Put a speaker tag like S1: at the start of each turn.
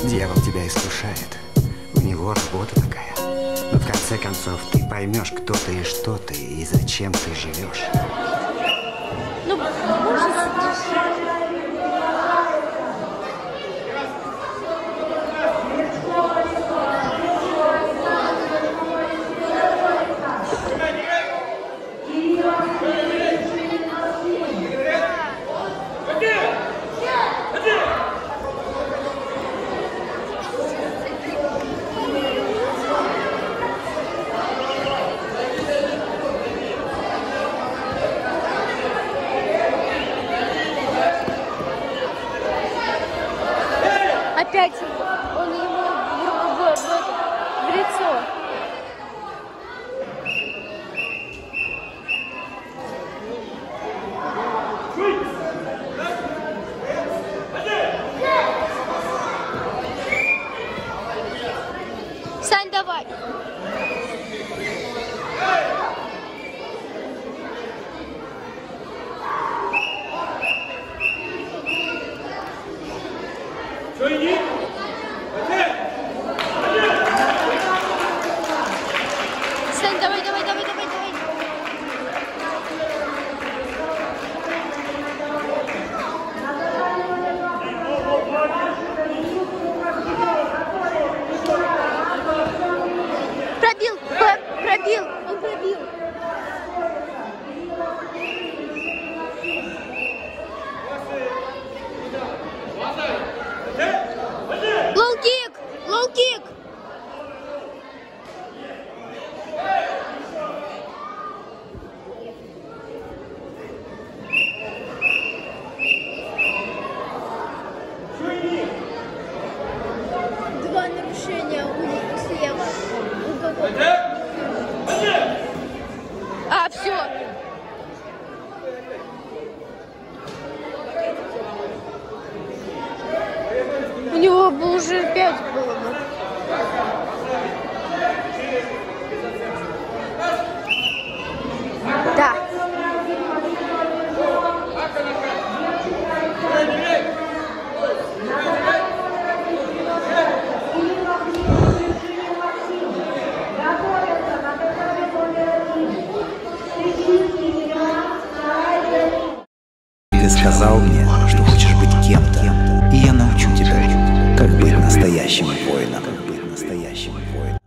S1: Дьявол тебя искушает. У него работа такая. Но в конце концов ты поймешь, кто ты и что ты, и зачем ты живешь.
S2: Ну, может... Опять он ему в лицо. Сань, давай. Сань, давай, давай, давай, давай, давай. Пробил, пробил, он пробил. Лоу-кик, лоу-кик. Два нарушения слева. У кого-то. А, все. У него бы уже 5 было бы. Да.
S3: Ты сказал мне, что хочешь быть кем-то, и я научу тебя, как быть настоящим воином.